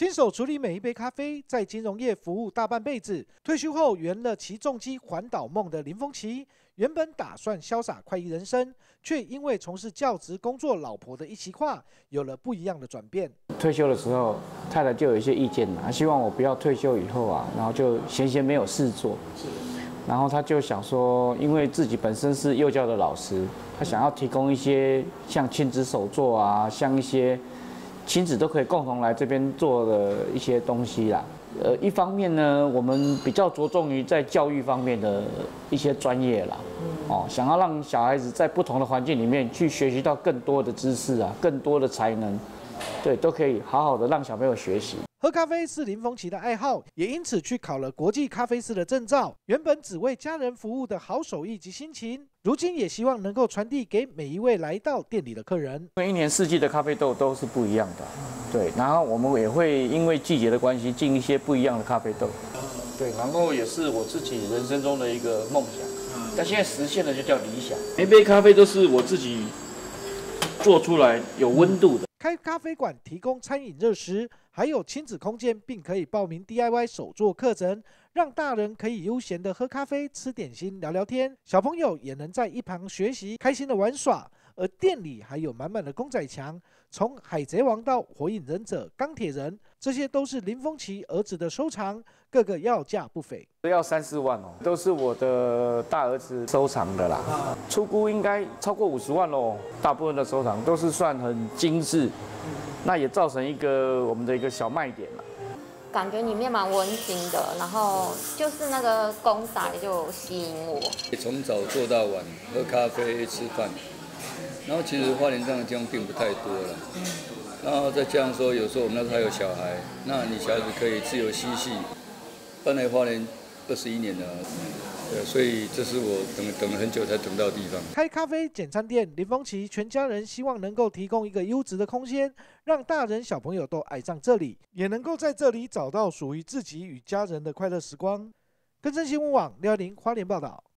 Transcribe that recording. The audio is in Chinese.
亲手处理每一杯咖啡，在金融业服务大半辈子，退休后圆了骑重机环岛梦的林峰奇，原本打算潇洒快意人生，却因为从事教职工作，老婆的一席话，有了不一样的转变。 退休的时候，太太就有一些意见嘛，希望我不要退休以后啊，然后就闲闲没有事做。然后他就想说，因为自己本身是幼教的老师，他想要提供一些像亲子手作啊，像一些亲子都可以共同来这边做的一些东西啦。一方面呢，我们比较着重于在教育方面的一些专业啦，想要让小孩子在不同的环境里面去学习到更多的知识啊，更多的才能，对，都可以好好的让小朋友学习。 喝咖啡是林峰奇的爱好，也因此去考了国际咖啡师的证照。原本只为家人服务的好手艺及心情，如今也希望能够传递给每一位来到店里的客人。 因为一年四季的咖啡豆都是不一样的，对，然后我们也会因为季节的关系进一些不一样的咖啡豆，对，然后也是我自己人生中的一个梦想，但现在实现了就叫理想。每杯咖啡都是我自己做出来，有温度的。 开咖啡馆提供餐饮热食，还有亲子空间，并可以报名 DIY 手作课程，让大人可以悠闲的喝咖啡、吃点心、聊聊天，小朋友也能在一旁学习，开心的玩耍。而店里还有满满的公仔墙，从海贼王到火影忍者、钢铁人，这些都是林峰奇儿子的收藏，个个要价不菲， 要3、4万哦，都是我的大儿子收藏的啦，出估应该超过50万喽。大部分的收藏都是算很精致，那也造成我们的一个小卖点啦。 感觉里面蛮温馨的，然后就是那个公仔就吸引我。 从早做到晚，喝咖啡、吃饭。然后其实花莲这样的地方并不太多了，然后再加上说有时候我们那时候还有小孩，那你小孩子可以自由嬉戏，搬来花莲21年了，对，所以这是我等了很久才等到的地方。 开咖啡简餐店，林峰奇全家人希望能够提供一个优质的空间，让大人小朋友都爱上这里，也能够在这里找到属于自己与家人的快乐时光。根生新闻网廖玲花莲报道。